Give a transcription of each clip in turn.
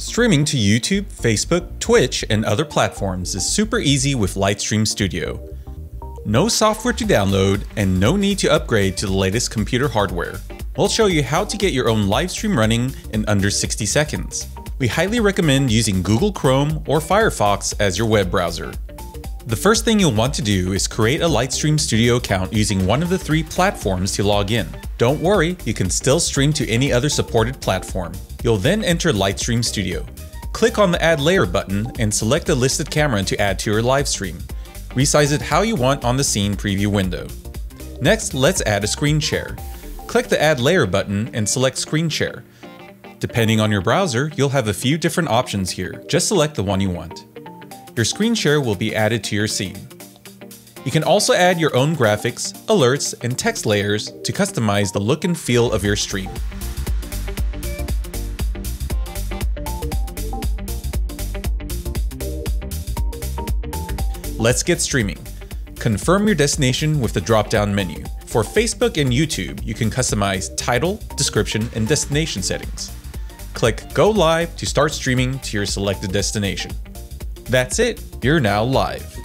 Streaming to YouTube, Facebook, Twitch, and other platforms is super easy with Lightstream Studio. No software to download and no need to upgrade to the latest computer hardware. We'll show you how to get your own live stream running in under 60 seconds. We highly recommend using Google Chrome or Firefox as your web browser. The first thing you'll want to do is create a Lightstream Studio account using one of the 3 platforms to log in. Don't worry, you can still stream to any other supported platform. You'll then enter Lightstream Studio. Click on the Add Layer button and select a listed camera to add to your live stream. Resize it how you want on the scene preview window. Next, let's add a screen share. Click the Add Layer button and select Screen Share. Depending on your browser, you'll have a few different options here. Just select the one you want. Your screen share will be added to your scene. You can also add your own graphics, alerts, and text layers to customize the look and feel of your stream. Let's get streaming. Confirm your destination with the drop-down menu. For Facebook and YouTube, you can customize title, description, and destination settings. Click Go Live to start streaming to your selected destination. That's it, you're now live.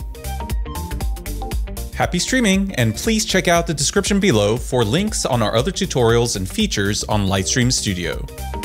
Happy streaming, and please check out the description below for links on our other tutorials and features on Lightstream Studio.